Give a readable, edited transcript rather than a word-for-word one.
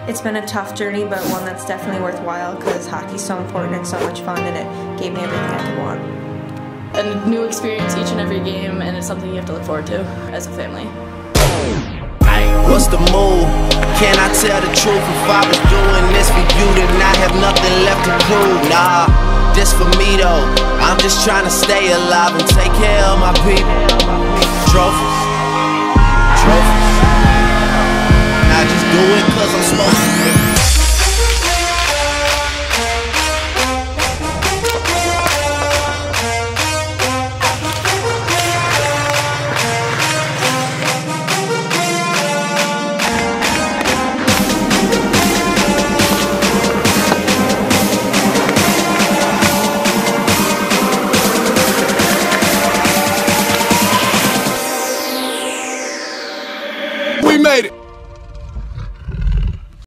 It's been a tough journey, but one that's definitely worthwhile because hockey's so important and so much fun, and it gave me everything I could want. A new experience each and every game, and it's something you have to look forward to as a family. What's the move? Can I tell the truth? If I was doing this for you, then I have nothing left to prove. Nah, this for me though. I'm just trying to stay alive and take care of my people. Trophies, trophies. I just do it 'cause I'm supposed to.